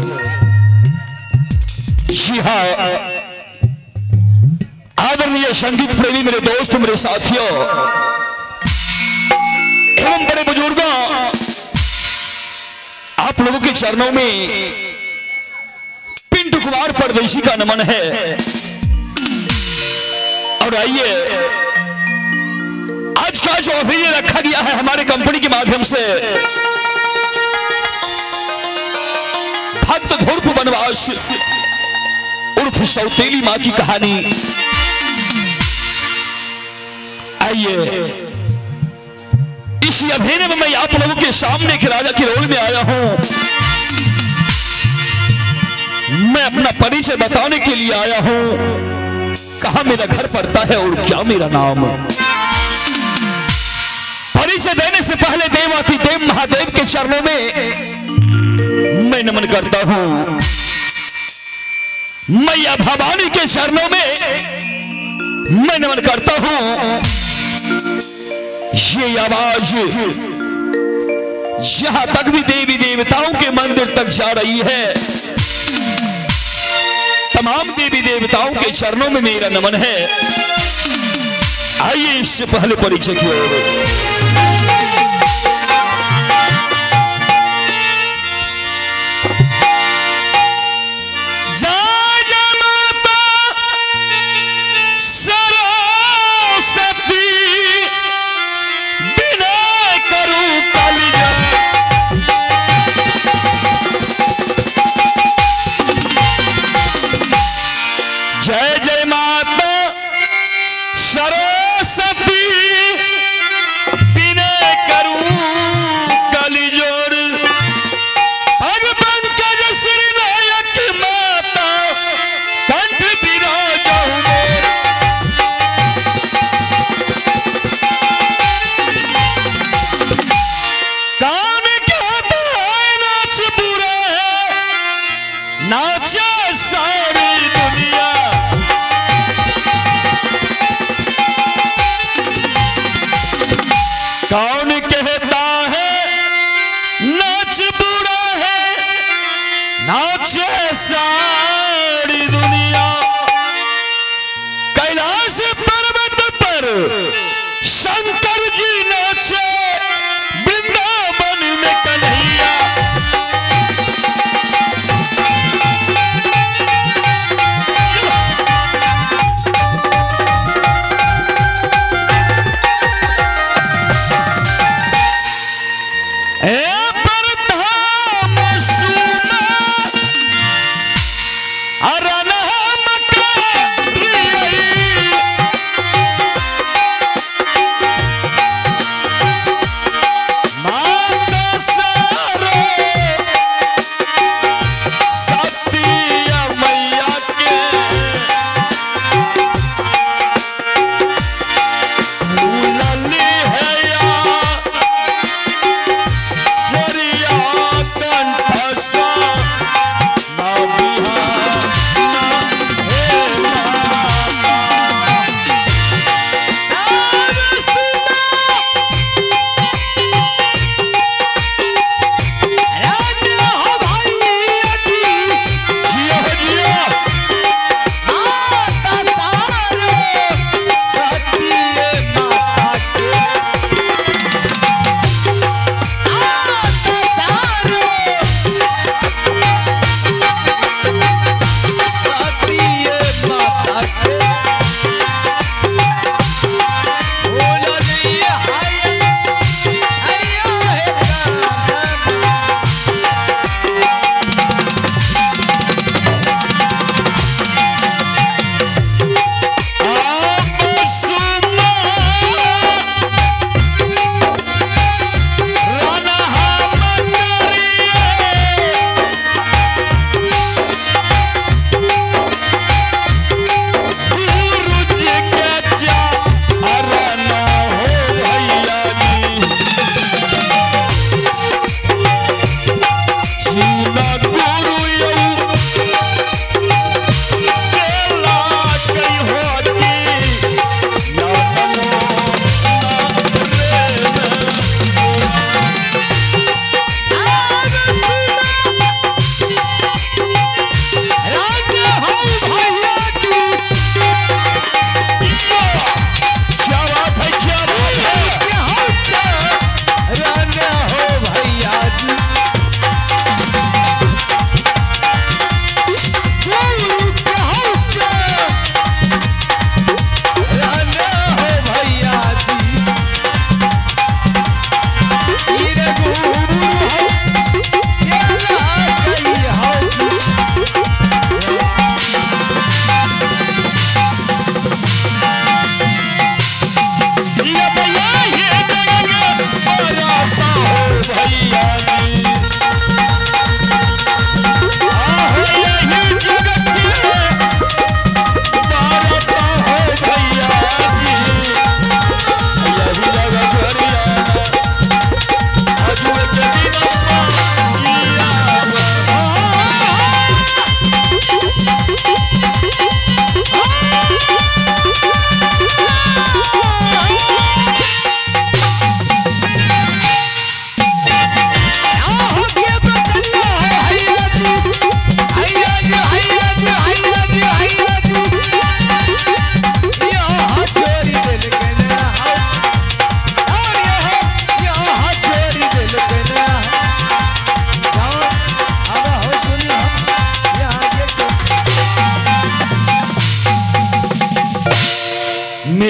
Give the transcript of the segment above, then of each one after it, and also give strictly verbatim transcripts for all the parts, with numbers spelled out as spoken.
जी हाँ, आदरणीय संगीत प्रेमी मेरे दोस्त, मेरे साथियों एवं बड़े बुजुर्गों, आप लोगों के चरणों में पिंटू कुमार परदेशी का नमन है। और आइए, आज का जो अभिनय रखा गया है हमारे कंपनी के माध्यम से, भक्त धूर्प वनवास उर्फ सौतेली मां की कहानी। आइए, इसी अभिनय में मैं आप लोगों के सामने के राजा के रोल में आया हूं। मैं अपना परिचय बताने के लिए आया हूं, कहां मेरा घर पड़ता है और क्या मेरा नाम। परिचय देने से पहले देवाति देव महादेव के चरणों में मैं नमन करता हूं। मैया भवानी के चरणों में मैं नमन करता हूं। ये आवाज जहां तक भी देवी देवताओं के मंदिर तक जा रही है, तमाम देवी देवताओं के चरणों में मेरा नमन है। आइए, इससे पहले परिचय की ओर। जय जय माता सरस्वती, विनय करूं कलिजोड़। पग पंकज श्री नायक माता, कंठ विराजहु मोर। कान कहता है नाच बुरा है, नाचे सारी दुनिया। कौन कहता है नाच बुरा है, नाचे सारी दुनिया। कैलाश पर्वत पर शंकर जी नाचे, वृंदावन में कन्हैया। अरन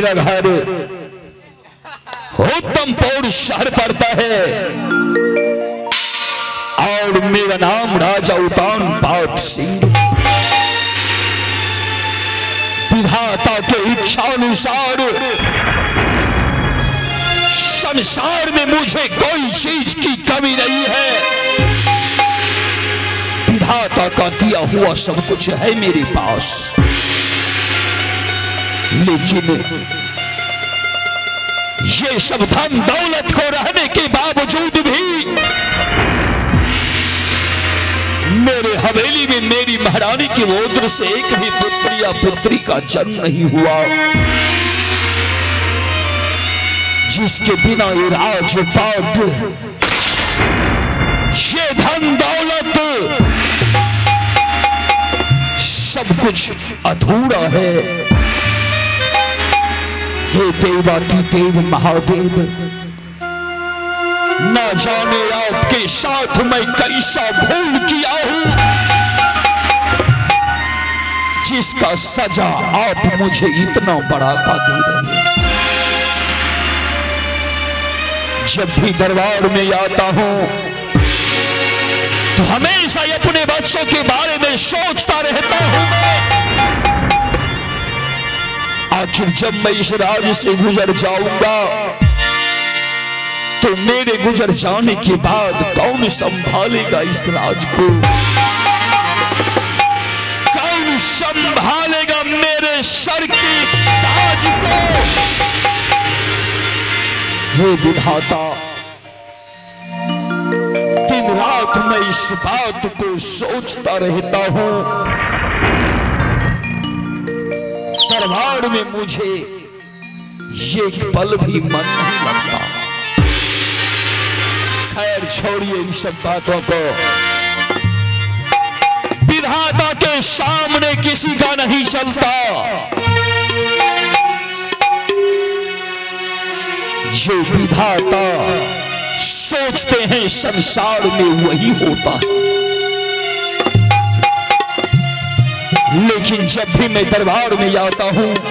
मेरा घर उत्तमपुर शहर पड़ता है और मेरा नाम राजा उत्तानपाद सिंह। विधाता के इच्छा अनुसार संसार में मुझे कोई चीज की कमी नहीं है। विधाता का दिया हुआ सब कुछ है मेरे पास, लेकिन ये सब धन दौलत को रहने के बावजूद भी मेरे हवेली में मेरी महारानी की ओर से एक भी पुत्री या पुत्री का जन्म नहीं हुआ, जिसके बिना ये राजपाट, ये धन दौलत सब कुछ अधूरा है। हे देवाति देव महादेव, न जाने आपके साथ मैं कैसा भूल किया हूं, जिसका सजा आप मुझे इतना बड़ा का दे रहे हैं। जब भी दरबार में आता हूं तो हमेशा अपने बच्चों के बारे में सोचता रहता हूं, आखिर जब मैं इस राज से गुजर जाऊंगा तो मेरे गुजर जाने के बाद कौन संभालेगा इस राज को, कौन संभालेगा मेरे सर की ताज को। हे विधाता, दिन रात मैं इस बात को सोचता रहता हूं, दरबार में मुझे एक पल भी मन नहीं लगता। खैर छोड़िए इन सब बातों को, विधाता के सामने किसी का नहीं चलता। जो विधाता सोचते हैं संसार में वही होता है, लेकिन जब भी मैं दरबार में आता हूं